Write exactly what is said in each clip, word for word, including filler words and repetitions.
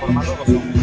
formato pues son.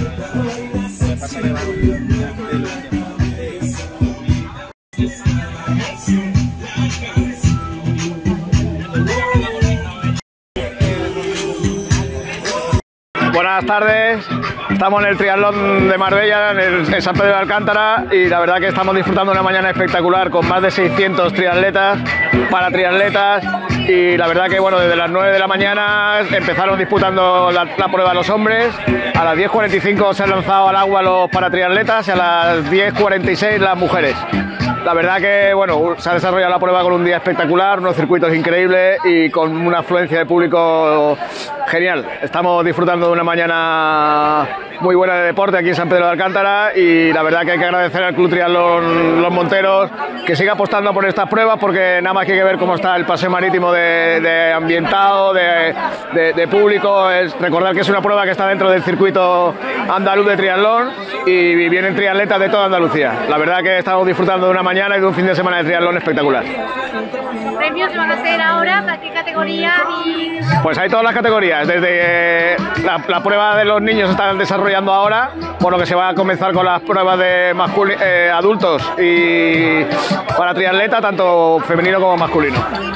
Buenas tardes, estamos en el triatlón de Marbella, en, el, en San Pedro de Alcántara, y la verdad que estamos disfrutando de una mañana espectacular con más de seiscientos triatletas, para triatletas, y la verdad que bueno, desde las nueve de la mañana empezaron disputando la, la prueba los hombres, a las diez cuarenta y cinco se han lanzado al agua los paratriatletas y a las diez cuarenta y seis las mujeres. La verdad que bueno, se ha desarrollado la prueba con un día espectacular, unos circuitos increíbles y con una afluencia de público genial. Estamos disfrutando de una mañana muy buena de deporte aquí en San Pedro de Alcántara, y la verdad que hay que agradecer al Club Triatlón Los Monteros que siga apostando por estas pruebas, porque nada más que hay que ver cómo está el paseo marítimo de, de ambientado, de, de, de público. Es recordar que es una prueba que está dentro del circuito andaluz de triatlón y vienen triatletas de toda Andalucía. La verdad que estamos disfrutando de una mañana y de un fin de semana de triatlón espectacular. ¿Premios van a hacer ahora? ¿Para qué categoría? Y... Pues hay todas las categorías, desde la, la prueba de los niños se están desarrollando ahora, por lo que se va a comenzar con las pruebas de eh, adultos y para triatleta, tanto femenino como masculino.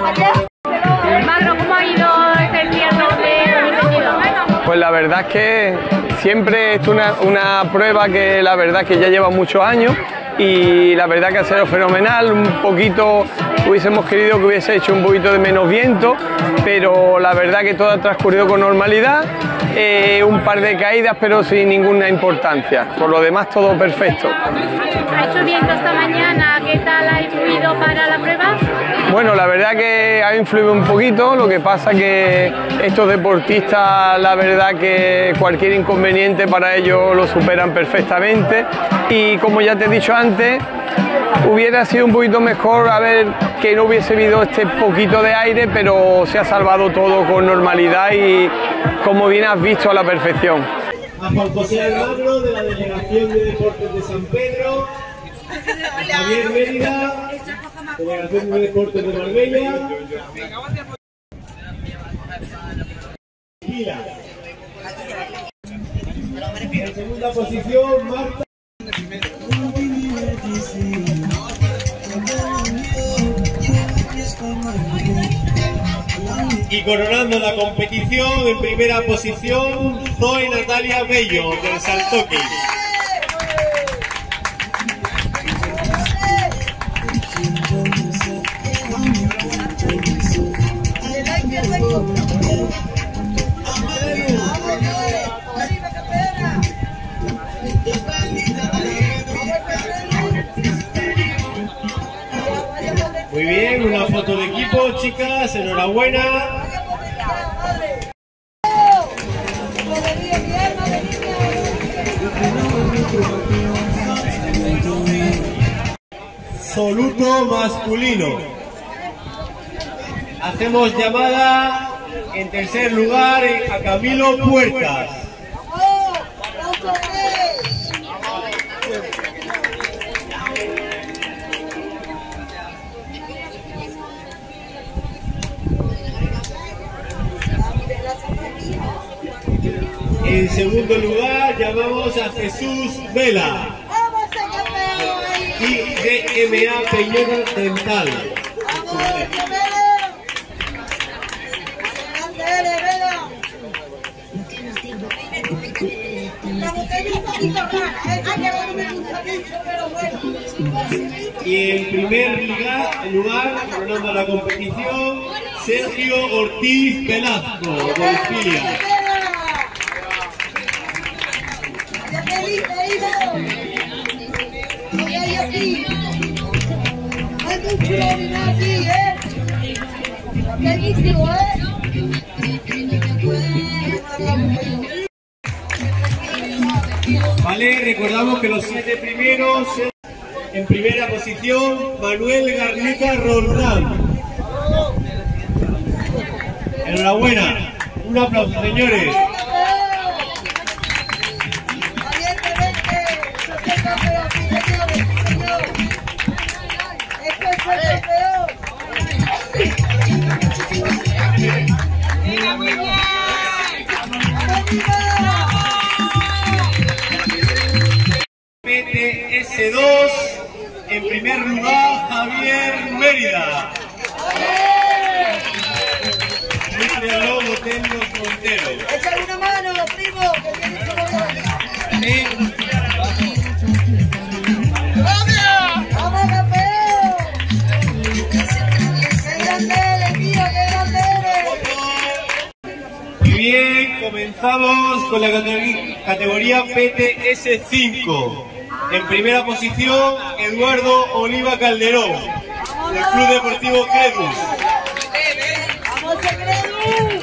Magro, ¿cómo ha ido este triatlón de dos mil veintidós? Pues la verdad es que siempre es una, una prueba que la verdad que ya lleva muchos años, y la verdad que ha sido fenomenal. Un poquito hubiésemos querido que hubiese hecho un poquito de menos viento, pero la verdad que todo ha transcurrido con normalidad, eh, un par de caídas pero sin ninguna importancia, por lo demás todo perfecto. ¿Ha hecho viento esta mañana? ¿Qué tal ha influido para la prueba? Bueno, la verdad que ha influido un poquito, lo que pasa que estos deportistas, la verdad que cualquier inconveniente para ellos lo superan perfectamente, y como ya te he dicho antes, hubiera sido un poquito mejor a ver que no hubiese habido este poquito de aire, pero se ha salvado todo con normalidad y como bien has visto a la perfección. A Juan José Almagro, de la Delegación de Deportes de San Pedro, a Javier Mérida, Delegación de Deportes de Marbella, Gila. En segunda posición, Marta. Y coronando la competición, en primera posición, Zoe Natalia Bello, del Saltoque. Muy bien, una foto de equipo, chicas, enhorabuena. Soluto masculino. Hacemos llamada en tercer lugar a Camilo Puertas. En segundo lugar llamamos a Jesús Vela y D M A Peñón Dental. Y en primer lugar, lugar coronando la competición, Sergio Ortiz Velasco, de Filia. Vale, recordamos que los siete primeros, en primera posición, Manuel Garnica Roldán. Enhorabuena, un aplauso, señores. ¡Venga, muy bien! Avanzamos con la categoría, categoría P T S cinco. En primera posición, Eduardo Oliva Calderón, del Club Deportivo Credus. ¡Vamos, Credus!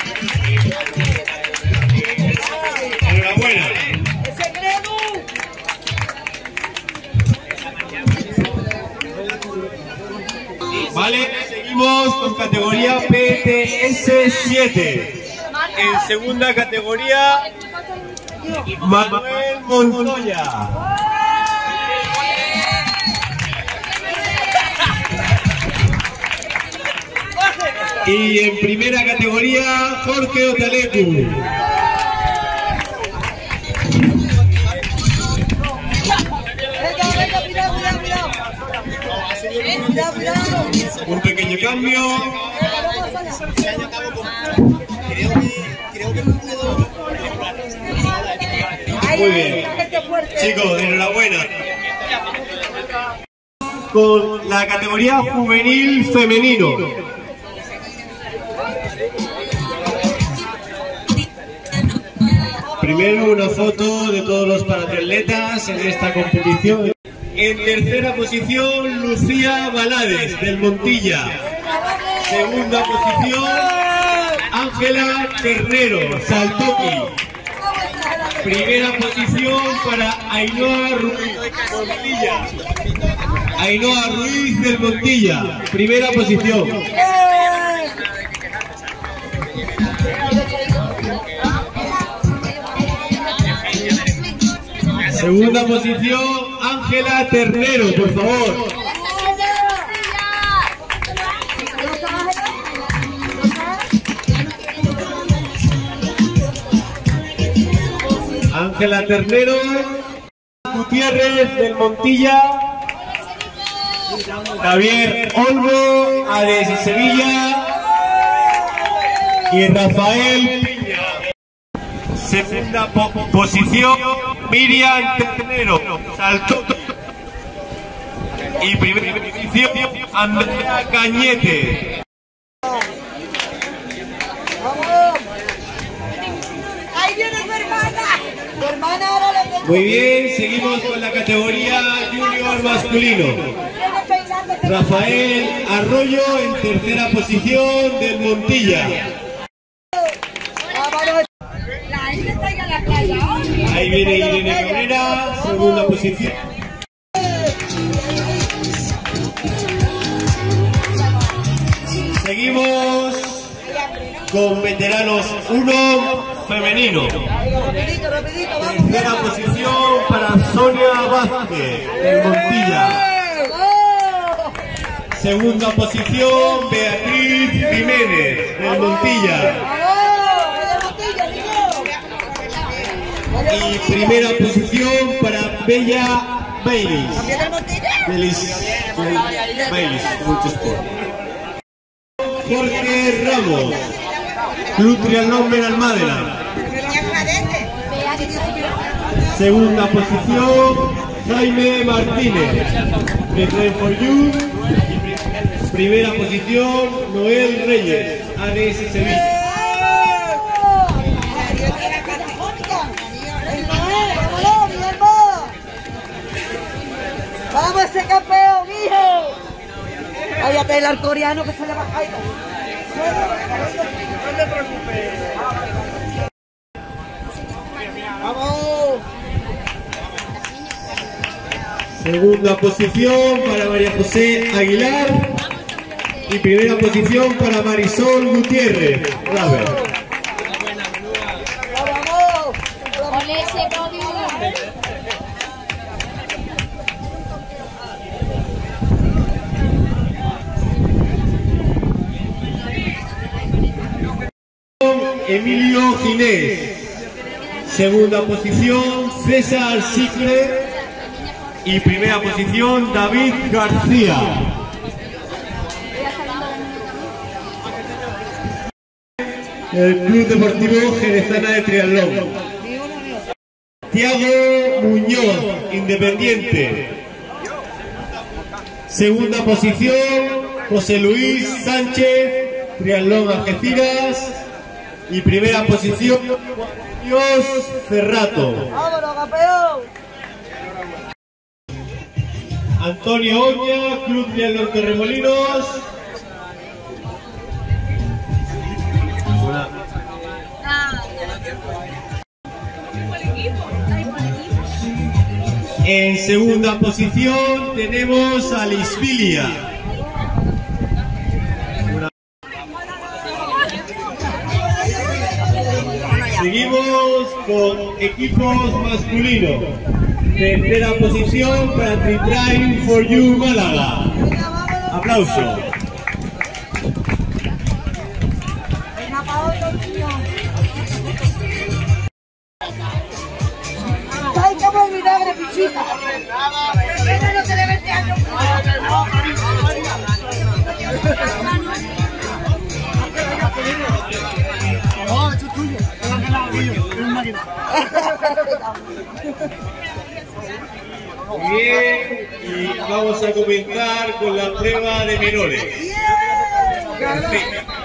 Enhorabuena. ¡Ese Credus! Vale, seguimos con categoría P T S siete. En segunda categoría, Manuel Montoya. Y en primera categoría, Jorge Otalecu. Un pequeño cambio. Muy bien. Chicos, enhorabuena. Con la categoría juvenil femenino. Primero una foto de todos los paratriatletas en esta competición. En tercera posición, Lucía Balades, del Montilla. Segunda posición, Ángela Ternero, Saltoqui. Primera posición para Ainhoa Ruiz, Montilla. Ainhoa Ruiz, del Montilla. Primera posición. Segunda posición, Ángela Ternero, por favor. Ángela Ternero, Gutiérrez, del Montilla. Javier Olmo, Ares Sevilla. Y Rafael Piña. Segunda po posición, Miriam Ternero, saltó. Y primera posición, Andrea Cañete. ¡Vamos! ¡Ahí viene tu hermana! ¡Tu hermana ahora le tengo! Muy bien, seguimos con la categoría junior masculino. Rafael Arroyo en tercera posición, del Montilla. Ahí viene Irene Cabrera, segunda posición. Seguimos con veteranos uno femenino. Tercera posición para Sonia Vázquez, del Montilla. Segunda posición, Beatriz Jiménez, del Montilla. Y primera posición para Bella Baylis. Baylis, mucho sport. Jorge Ramos, Club Triatlón Benalmádena. Segunda posición, Jaime Martínez, de Train for You. Primera posición, Noel Reyes, A D S Sevilla. ¡Vamos ese campeón, hijo! Váyate el arcoreano que se le va a caer. No te preocupes. ¡Vamos! Segunda posición para María José Aguilar. Y primera posición para Marisol Gutiérrez. Bravo. ¡Vamos! Ole ese podio. Emilio Ginés. Segunda posición, César Sicle. Y primera posición, David García. El Club Deportivo Jerezana de Triatlón. Tiago Muñoz, Independiente. Segunda posición, José Luis Sánchez, Triatlón Algeciras. Y primera posición, Dios Cerrato. ¡Vámonos, campeón! Antonio Oña, Club de los Torremolinos. Una. En segunda posición tenemos a Lisbilia. Una. Seguimos con equipos masculinos. Tercera posición para Tritrain for You Málaga. Aplauso. Venga, pa' otro, tío. ¡Ay, como el vinagre, pichita! ¡Venga, no te le vete a no, eso es tuyo. Es un máquina. Bien, y vamos a comenzar con la prueba de menores. Perfecto.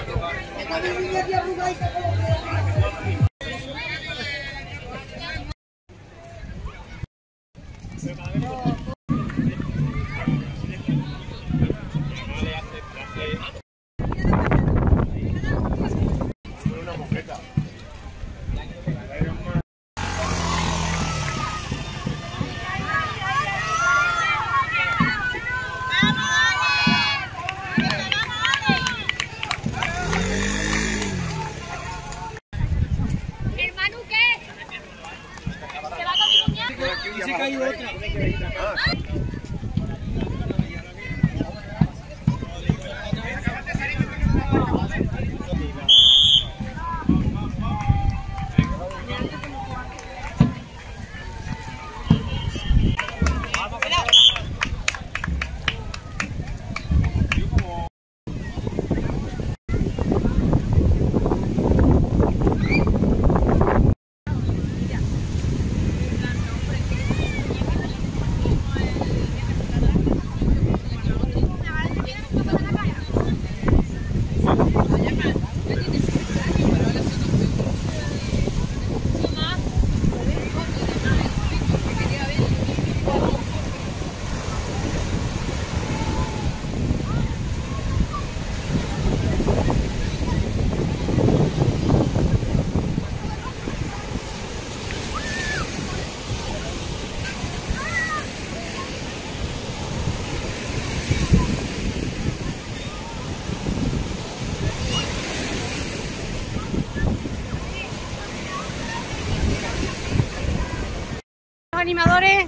Animadores.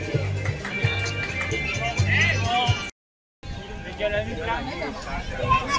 Yo